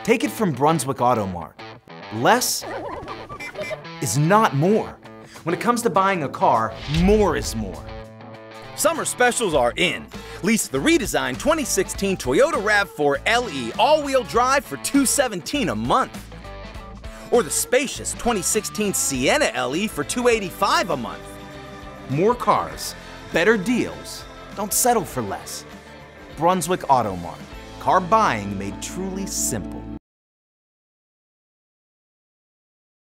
Take it from Brunswick Auto Mart. Less is not more. When it comes to buying a car, more is more. Summer specials are in. Lease the redesigned 2016 Toyota RAV4 LE all-wheel drive for $217 a month. Or the spacious 2016 Sienna LE for $285 a month. More cars, better deals. Don't settle for less. Brunswick Auto Mart. Car buying made truly simple.